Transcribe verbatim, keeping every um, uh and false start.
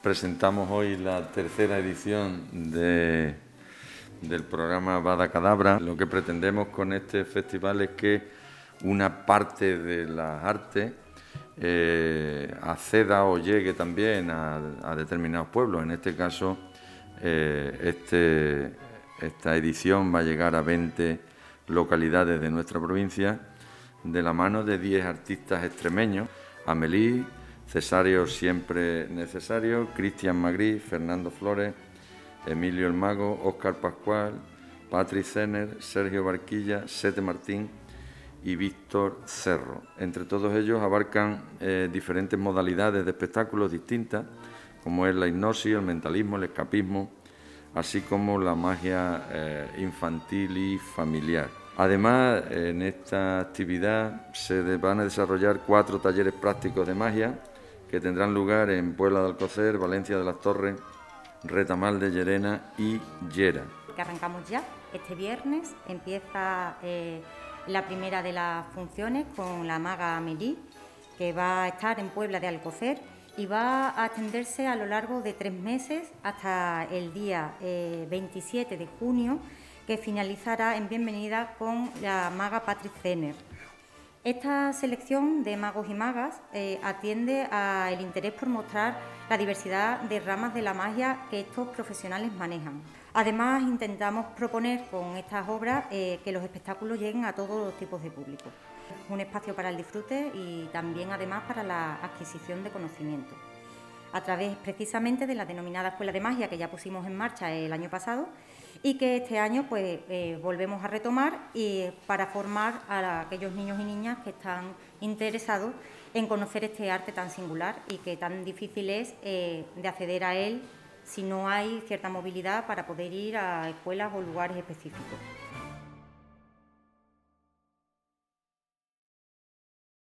presentamos hoy la tercera edición de, del programa Vada Cadabra. Lo que pretendemos con este festival es que una parte de las artes eh, acceda o llegue también a, a determinados pueblos. En este caso, eh, este, esta edición va a llegar a veinte localidades de nuestra provincia de la mano de diez artistas extremeños: Amelí, Cesario Siempre Necesario, Cristian Magrí, Fernando Flores, Emilio el Mago, Óscar Pascual, Patri Zener, Sergio Barquilla, Sete Martín y Víctor Cerro. Entre todos ellos abarcan eh, diferentes modalidades de espectáculos distintas, como es la hipnosis, el mentalismo, el escapismo, así como la magia eh, infantil y familiar. Además, en esta actividad se van a desarrollar cuatro talleres prácticos de magia que tendrán lugar en Puebla de Alcocer, Valencia de las Torres, Retamal de Llerena y Llera. Que arrancamos ya. Este viernes empieza eh, la primera de las funciones con la maga Amelí, que va a estar en Puebla de Alcocer y va a extenderse a lo largo de tres meses hasta el día eh, veintisiete de junio, que finalizará en bienvenida con la maga Patri Zener. Esta selección de magos y magas eh, atiende al interés por mostrar la diversidad de ramas de la magia que estos profesionales manejan. Además, intentamos proponer con estas obras eh, que los espectáculos lleguen a todos los tipos de público. Un espacio para el disfrute y también, además, para la adquisición de conocimiento. A través precisamente de la denominada Escuela de Magia que ya pusimos en marcha el año pasado y que este año pues eh, volvemos a retomar y para formar a aquellos niños y niñas que están interesados en conocer este arte tan singular y que tan difícil es eh, de acceder a él si no hay cierta movilidad para poder ir a escuelas o lugares específicos.